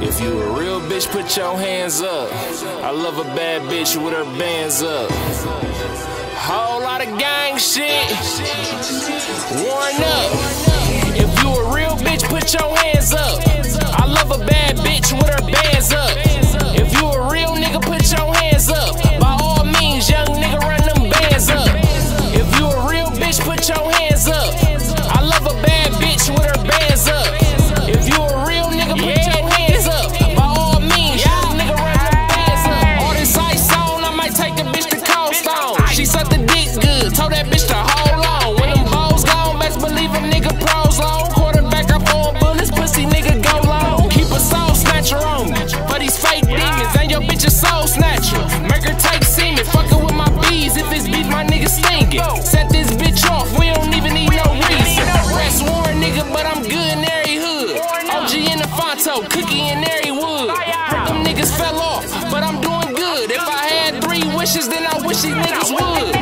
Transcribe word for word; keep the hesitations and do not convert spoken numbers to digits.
If you a real bitch, put your hands up. I love a bad bitch with her bands up. Whole lot of gang shit. Warn up. If you a real bitch, put your hands up. I love a bad bitch with her bands up. If you a real nigga, put your hands up. By all means, young nigga, run them bands up. If you a real bitch, put your hands up. I love a bad bitch with her bands up. If you a real nigga, put your hands up. By all means, young nigga, run them bands up. All this ice on, I might take the bitch to Cold Stone. She sucked the dick good, told that bitch to hold on. When them balls gone, best believe a nigga pros long. Quarterback up on bullets, pussy nigga go long. Keep a soul snatcher on me for these fake demons. And your bitch a soul snatcher. Make her take semen, fucking with my bees. If it's beef, my nigga stinking. Set this bitch off, we don't even need no reason. Rest Warren nigga, but I'm good in every hood. O G in the Fonto, Cookie in every wood. Them niggas fell off, but I'm doing good. If I had three wishes, then I wish these niggas would.